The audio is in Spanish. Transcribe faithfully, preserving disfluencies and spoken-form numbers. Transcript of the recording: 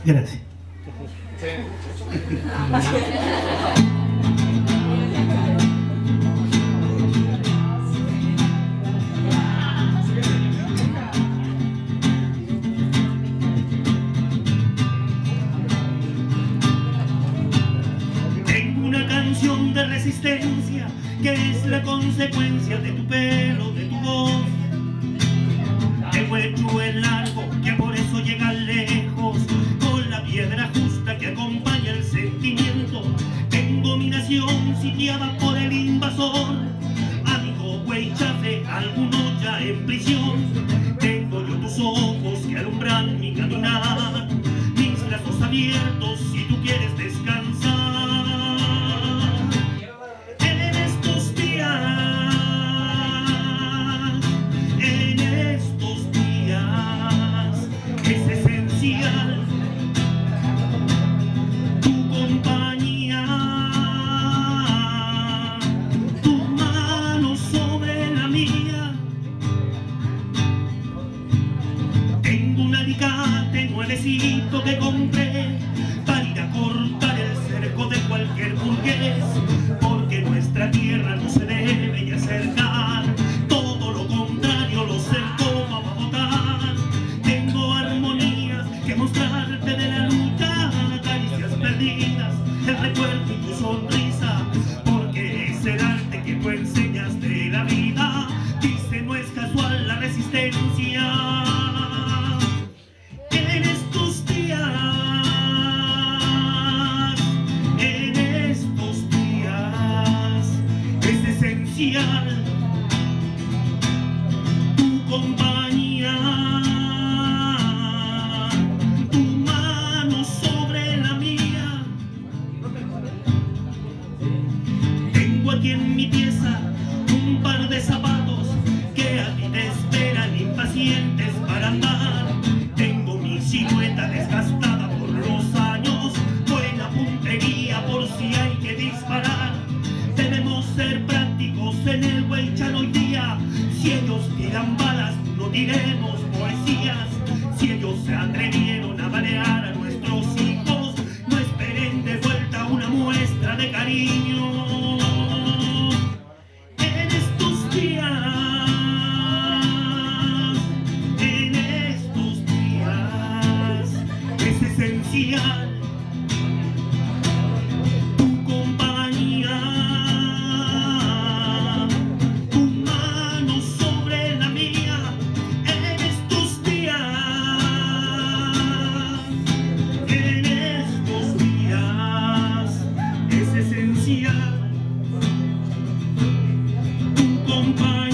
Gracias. Tengo una canción de resistencia que es la consecuencia de tu pelo, de tu voz. El huecho es largo, que por eso llega lejos, con la piedra justa que acompaña el sentimiento. Tengo mi nación sitiada por el invasor, amigo Huaychafe, alguno ya en prisión. Tengo yo tus ojos que alumbran mi caminar, mis brazos abiertos si tú quieres descansar. En estos días, en estos días, es esencial tu compañía, tu mano sobre la mía. Tengo un alicate nuevecito que compré para ir a cortar el cerco de cualquier burgués, porque nuestra tierra no se debe ya acercar, todo lo contrario, los cercos vamos a votar. Tengo armonías que mostrarte de la lucha, caricias perdidas, el recuerdo y tu sonrisa, porque es el arte que tú enseñas de la vida. Dice, no es casual la resistencia. En estos días, en estos días, es esencial tu compañía, tu mano sobre la mía. Tengo aquí en mi pieza un par de zapatos que a ti te esperan impacientes para andar. Tengo mi silueta desgastada por los años, buena puntería por si hay que disparar. Debemos ser prácticos en el Huaychán hoy día. Si ellos tiran balas, no tiremos poesías. Si ellos se atrevieron a balear a nuestros hijos, no esperen de vuelta una muestra de cariño. En estos días, en estos días, es esencial tu compañía, tu mano sobre la mía. En estos días, en estos días, es esencial tu compañía.